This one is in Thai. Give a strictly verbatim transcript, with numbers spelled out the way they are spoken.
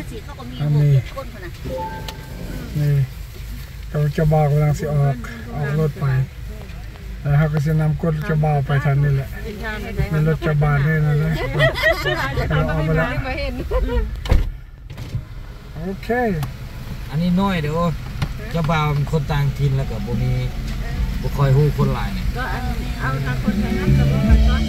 สีเขาก็มีโบเกียดก้นคนน่ะนี่เราจะบอกกำลังสิออกออกรถไปแล้วเขาก็จะนำก้นจะบ่าวไปทันนี่แหละในรถจะบานนี่นะนะเราออกไปแล้วโอเคอันนี้น้อยเดี๋ยวเจ้าบ่าวเป็นคนต่างถิ่นแล้วก็บ่มีบ่คอยฮู้คนหลายเนี่ยก็เอาทางคนไทยนั่นกับคน